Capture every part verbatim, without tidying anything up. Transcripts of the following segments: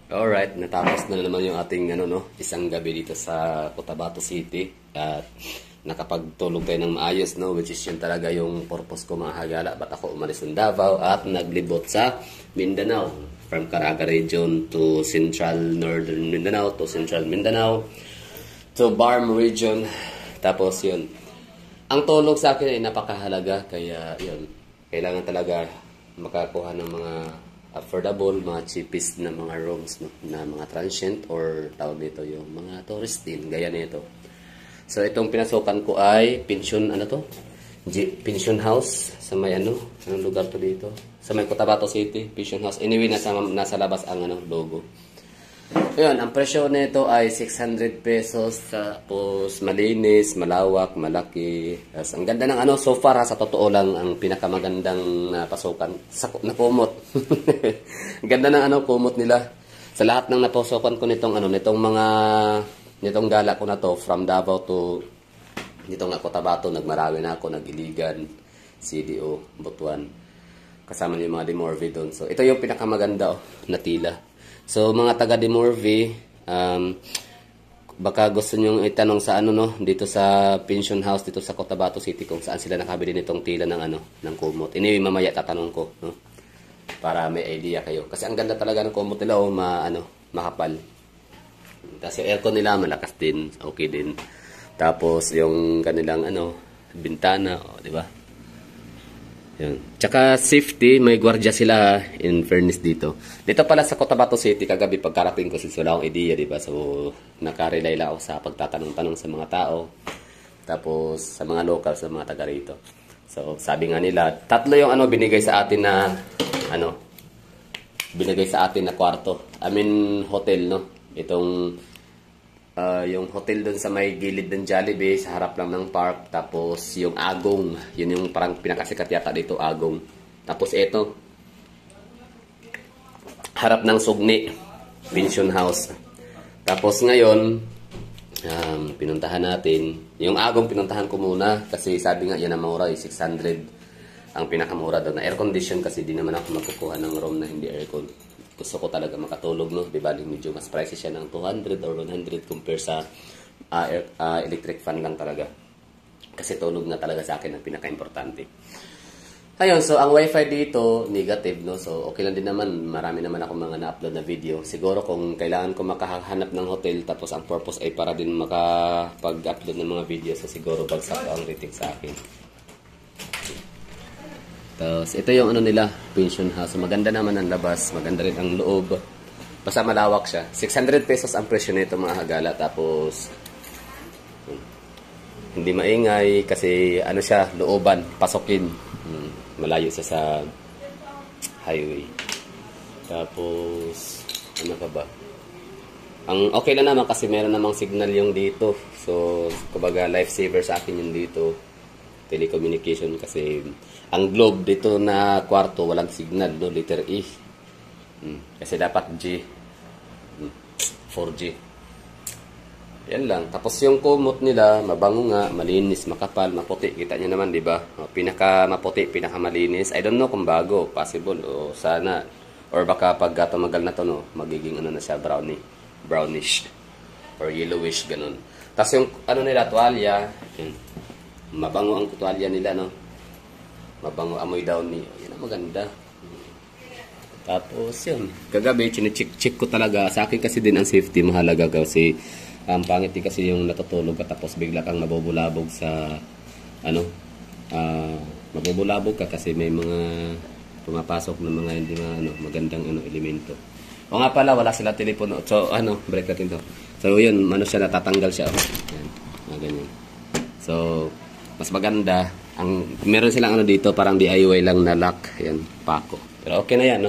Alright, natapos na naman yung ating ano, no, isang gabi dito sa Cotabato City at nakapagtulog tayo ng maayos, no, which is yun talaga yung purpose ko mga hagala. Ba't ako umalis ng Davao at naglibot sa Mindanao, from Caraga region to Central Northern Mindanao to Central Mindanao to Barm region. Tapos yun, ang tulog sa akin ay napakahalaga, kaya yun, kailangan talaga makakuha ng mga affordable, mga cheapest na mga rooms, no, na mga transient or tawag dito yung mga tourist din, gaya nito. So itong pinasukan ko ay pension, ano to? G pension house sa may ano, anong lugar to dito? Sa may Cotabato City, pension house. Anyway, nasa, nasa labas ang ano, logo. Ayun, ang presyo nito ay six hundred pesos, tapos malinis, malawak, malaki. Tapos ang ganda ng ano, so far ha, sa totoo lang, ang pinakamagandang uh, pasukan sa na kumot. Ang ganda ng ano, kumot nila. Sa lahat ng napasukan ko nitong ano, nitong mga nitong gala ko na to, from Davao to nitong ako Cotabato, nagmarawi na ako, nag-Iligan, C D O, Butuan. Kasama niyo yung mga Demorve doon. So ito yung pinakamaganda oh, na tila. So mga taga Demorve, um, baka gusto nyong itanong sa ano no, dito sa pension house dito sa Cotabato City kung saan sila nakabili nitong tila ng ano, ng kumot. Anyway, mamaya tatanong ko, no? Para may idea kayo. Kasi ang ganda talaga ng kumot nila, oh, ma ano, makapal. Tapos yung aircon nila malakas din, okay din. Tapos yung kanilang ano, bintana, oh, di ba? Yan. Tsaka safety, may gwardiya sila in fairness dito. Dito pala sa Cotabato City, kagabi pagkarating ko, since wala akong idea, diba? So, nakarelay lang ako sa pagtatanong-tanong sa mga tao. Tapos, sa mga local, sa mga taga rito. So, sabi nga nila, tatlo yung ano binigay sa atin na, ano, binigay sa atin na kwarto. I mean, hotel, no? Itong, Uh, yung hotel dun sa may gilid ng Jollibee, sa harap lang ng park. Tapos yung Agong, yun yung parang pinakasikat yata dito, Agong. Tapos ito, harap ng Sugni, pension house. Tapos ngayon, um, pinuntahan natin, yung Agong pinuntahan ko muna, kasi sabi nga yan ang mura, six hundred ang pinakamura doon. Na air condition kasi di naman ako makukuha ng room na hindi aircon. Gusto ko talaga makatulog, no? Diba, medyo mas pricey siya ng two hundred or one hundred compare sa uh, air, uh, electric fan lang talaga. Kasi tulog na talaga sa akin ang pinaka-importante. Ayun, so ang wifi dito, negative, no? So okay lang din naman, marami naman ako mga na-upload na video. Siguro kung kailangan ko makahanap ng hotel, tapos ang purpose ay para din makapag-upload ng mga video, so siguro bagsak ang rating sa akin. Tapos, ito yung ano nila, pension house. So, maganda naman ang labas, maganda rin ang loob. Basta malawak siya. six hundred pesos ang presyo nito mga hagala. Tapos, hindi maingay kasi ano siya, looban, pasokin. Hmm, malayo siya sa highway. Tapos, ano pa ba? Ang okay lang naman kasi meron namang signal yung dito. So, kumbaga lifesaver sa akin yung dito. Telecommunication kasi ang globe dito na kwarto walang signal, no, letter E. Hmm. Kasi dapat G. Hmm. four G. Yan lang. Tapos yung kumot nila, mabango nga, malinis, makapal, maputi. Kita nyo naman, di ba? Pinaka maputi, pinaka malinis. I don't know kung bago, possible o sana. Or baka pag tumagal na to, no, magiging ano na siya, brownie, brownish or yellowish, ganun. Tapos yung ano nila, tuwalya, yun. Mabango ang tuwalya nila, no? Mabango, amoy daw ni. Yan ang maganda. Tapos, yun. Kagabi, chinecheck-check ko talaga. Sa akin kasi din ang safety mahalaga kasi ang um, pangit din kasi yung natutulog ka tapos bigla kang mabubulabog sa ano, uh, mabubulabog ka kasi may mga pumapasok ng mga hindi mga ano, magandang ano, elemento. O nga pala, wala sila telepono. So, ano, break natin to. So, yun, ano siya, natatanggal siya. Oh. Yan, mga ganyan. So, mas maganda. Ang meron silang ano dito, parang D I Y lang na lock. Yan, pako. Pero okay na yan, no?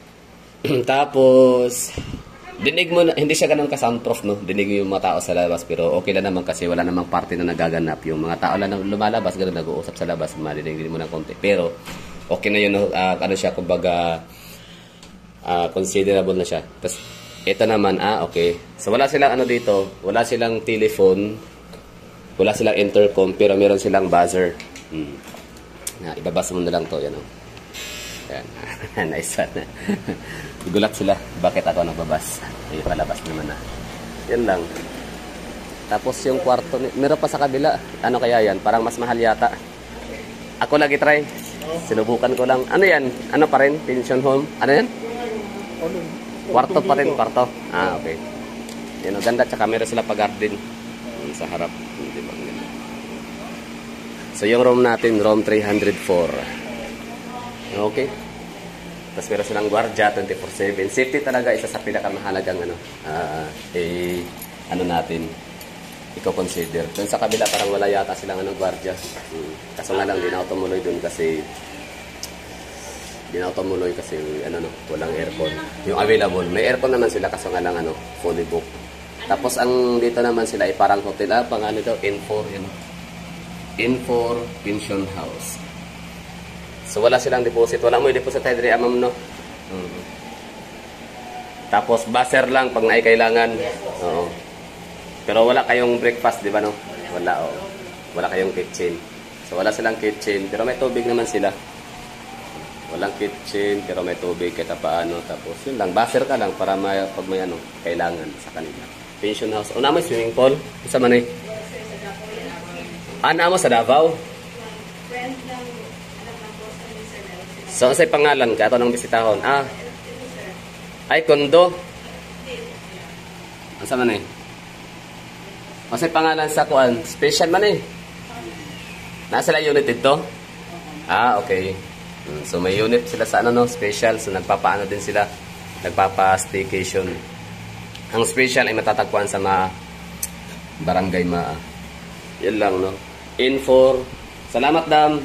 Tapos, dinig mo na, hindi siya ganun ka-soundproof, no? Dinig mo yung mga tao sa labas, pero okay lang naman kasi wala namang party na nagaganap. Yung mga tao lang na lumalabas, ganun, nag-uusap sa labas, madinig mo ng konti. Pero, okay na yun, no? Uh, ano siya, kumbaga, uh, considerable na siya. Tapos, ito naman, ah, okay. So, wala silang ano dito, wala silang telephone, wala silang intercom, pero meron silang buzzer. Hmm. Na, ibabasa mo na lang to, yan, oh. Yan. Nice one. Gulat sila. Bakit ako nagbabas? Ay, palabas naman na. Yan lang. Tapos yung kwarto, meron pa sa kabila. Ano kaya yan? Parang mas mahal yata. Ako lagi try. Sinubukan ko lang. Ano yan? Ano pa rin? Pension home? Ano yan? Kwarto pa rin, kwarto. Ah, okay. Yan, ang ganda. Tsaka meron sila pa-garden sa harap. Hindi ba? So, yung room natin, room three oh four. Okay. Tapos meron silang gwardiya, twenty-four seven. Safety talaga, isa sa pinakamahalagang ano, uh, eh, ano natin, i-consider. Doon sa kabila, parang wala yata silang ano, gwardiya. Hmm. Kaso nga lang, di na ako tumuloy doon kasi, di na ako tumuloy kasi, ano, no, walang aircon. Yung available, may aircon naman sila, kaso nga lang, ano, fully booked. Tapos, ang dito naman sila, ay parang hotel, ah, pang ano daw, N four, yun. N four Pension House. So, wala silang deposit. Wala mo yung deposit tayo diri, amam, no? Hmm. Tapos, buzzer lang pag naikailangan. Oo. Pero wala kayong breakfast, di ba, no? Wala, oh. Wala kayong kitchen. So, wala silang kitchen. Pero may tubig naman sila. Walang kitchen, pero may tubig kahit paano. Tapos, yun lang. Buzzer ka lang para may, pag may ano, kailangan sa kanila. Pension house. Una mo swimming pool. Isa man eh. Ana mo sa Davao? So, sa pangalan ka, ito ng bisitahon. Ah, ay, kondo. Asa man eh? O sa pangalan sa kuan, special man eh. Nasa la unit ito? Ah, okay. So, may unit sila sa ano, no, special. So, nagpapaano din sila. Nagpapa-staycation. Ang special ay matatagpuan sa mga barangay Maa. Yan lang, no? N four. Salamat, dam.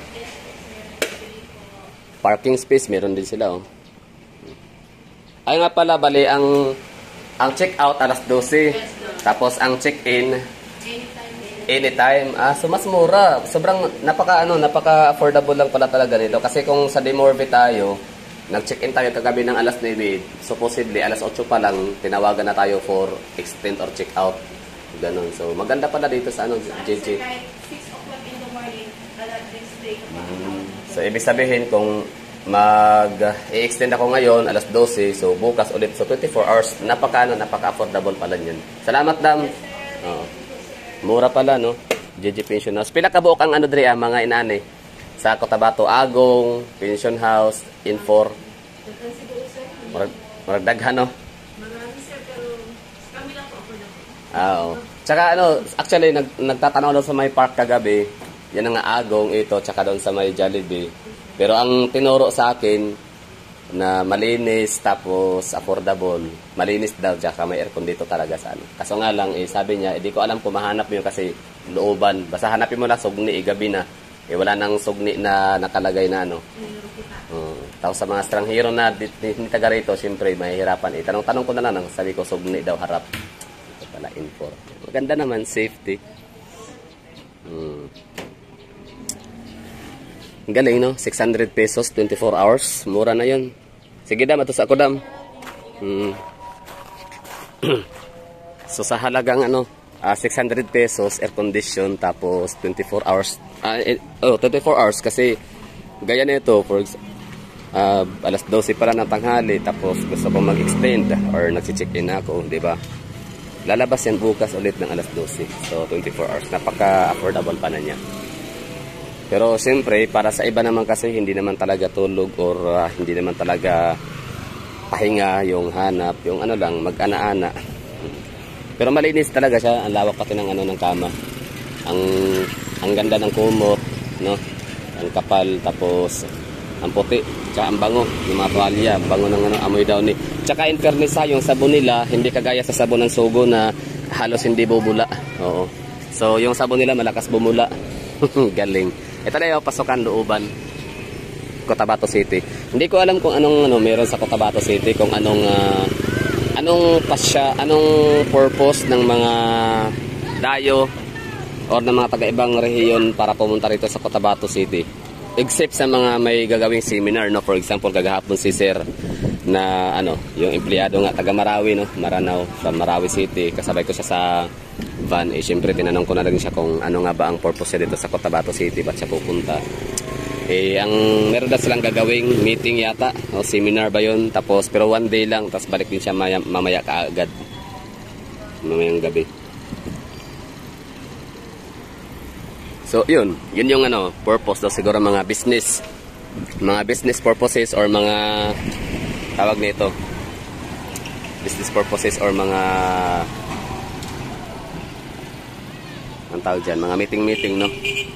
Parking space, meron din sila, oh. Ay nga pala, bali, ang ang check-out alas dose. Tapos, ang check-in anytime. Ah, so, mas mura. Sobrang, napaka, ano, napaka-affordable lang pala talaga nito. Kasi kung sa Demorve tayo, nag-check-in tayo kagabi ng alas nine, supposedly, alas eight pa lang, tinawagan na tayo for extend or check-out. Ganon. So, maganda pala dito sa, ano, J J. six o'clock in the morning, alas six Hmm. So, ibig sabihin, kung mag-i-extend ako ngayon, alas dose, so bukas ulit. So, twenty-four hours, napaka, ano, napaka-affordable pala yan. Salamat, dam. Oo. Mura pala, no? J J Pension House. Pila ka buok ang ano dre, ah, mga inani? Sa Cotabato, Agong, Pension House, N four. Marag, marag daghan, no? Marami sir, pero kami lang po ako na po. Ah, oo. Tsaka ano, actually, nag, nagtatanaw doon sa may park kagabi. Yan ang Agong ito, tsaka doon sa may Jollibee. Pero ang tinuro sa akin na malinis tapos affordable. Malinis daw, tsaka may aircon dito talaga sa ano. Kaso nga lang, eh, sabi niya, hindi eh, ko alam kung mahanap mo yun kasi looban. Basta hanapin mo lang sugni, eh, gabi na. Eh, wala nang sugni na nakalagay na ano. Uh, tapos sa mga stranghero na hindi taga rito, siyempre, mahihirapan. Eh, tanong-tanong ko na lang, sabi ko, sugni daw harap. Ito pala, N four. Maganda naman, safety. Hmm. Galing, no? six hundred pesos, twenty-four hours. Mura na yun. Sige, dam. Ito sa ako, dam. Hmm. So, sa halagang, ano, uh, six hundred pesos, air condition, tapos twenty-four hours. Uh, oh, twenty-four hours kasi gaya nito, for example, uh, alas dose pa lang ng tanghali, tapos gusto ko mag-extend or nag-check-in ako, di ba? Lalabas yan bukas ulit ng alas dose. So, twenty-four hours. Napaka-affordable pa na niya. Pero siyempre, para sa iba naman kasi hindi naman talaga tulog or uh, hindi naman talaga pahinga yung hanap, yung ano lang, mag-ana-ana. Pero malinis talaga siya, ang lawak pati ng ano ng kama. Ang ang ganda ng kumot, no? Ang kapal, tapos ang puti, tsaka ang bango, yung mga tuwalya, bango ng ano, amoy daw ni. Tsaka in fairness ha, yung sabon nila, hindi kagaya sa sabon ng Sugo na halos hindi bubula. Oo. So, yung sabon nila malakas bumula. Galing. Ito na yung pasukan looban, Cotabato City. Hindi ko alam kung anong ano meron sa Cotabato City, kung anong uh, anong pasya, anong purpose ng mga dayo or ng mga taga-ibang rehiyon para pumunta rito sa Cotabato City. Except sa mga may gagawing seminar, no? For example, kagahapon si Sir na ano, yung empleyado nga taga Marawi, no? Maranao, from Marawi City. Kasabay ko siya sa van, eh syempre tinanong ko na rin siya kung ano nga ba ang purpose niya dito sa Cotabato City, ba't siya pupunta. Eh, ang meron na silang gagawing meeting yata, o seminar ba yun? Tapos, pero one day lang, tapos balik din siya maya, mamaya kaagad. Mamayang gabi. So, yun. Yun yung ano, purpose daw siguro mga business. Mga business purposes or mga tawag nito. Business purposes or mga ang tawag dyan, mga meeting-meeting, no?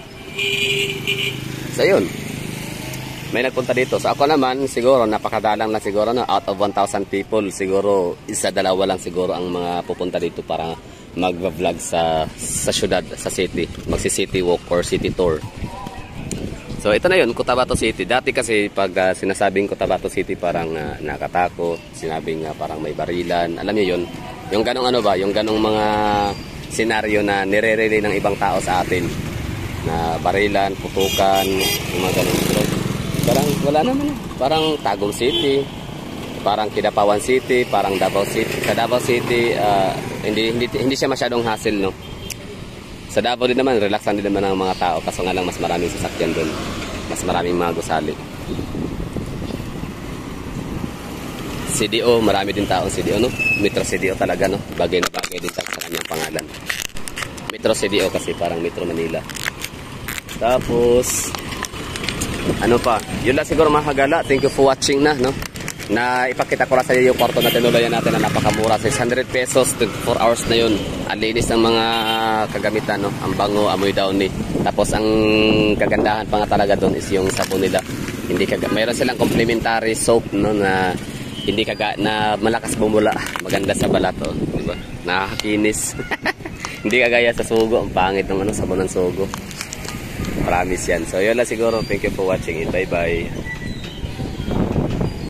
So, yun. May nagpunta dito. So, ako naman, siguro, napakadalang na siguro, no? Out of one thousand people, siguro, isa, dalawa lang siguro ang mga pupunta dito para mag-vlog sa, sa syudad, sa city. Magsi-city walk or city tour. So, ito na yun, Cotabato City. Dati kasi, pag uh, sinasabing Cotabato City, parang uh, nakatakot. Sinabing uh, parang may barilan. Alam niyo yun? Yung ganong ano ba? Yung ganong mga senaryo na nire-relay ng ibang tao sa atin. Na barilan, putukan, yung mga ganun. Pero parang wala naman. Parang Tagum City, parang Kidapawan City, parang Davao City. Sa Davao City, uh, hindi, hindi, hindi siya masyadong hassle, no? Sa Davao din naman, relaxan din naman ang mga tao. Kaso nga lang mas maraming sasakyan doon. Mas maraming mga gusali. C D O, marami din taong C D O, no? Metro C D O talaga, no? Bagay na bagay din sa kanyang pangalan. Metro C D O kasi parang Metro Manila. Tapos, ano pa? Yun lang siguro mga kagala. Thank you for watching na, no? Na ipakita ko lang sa iyo yung kwarto na tinulayan natin na napakamura. six hundred pesos, twenty-four hours na yun. Ang linis ng mga kagamitan, no? Ang bango, amoy downy. Tapos ang kagandahan pa nga talaga doon is yung sabon nila. Hindi kaga mayroon silang complimentary soap, no, na hindi kaga na malakas bumula. Maganda sa balat, oh, di ba? Nakakakinis. Hindi kagaya sa sugo. Ang pangit ng ano, sabon ng sugo. Promise yan. So yun lang siguro. Thank you for watching it. Bye bye.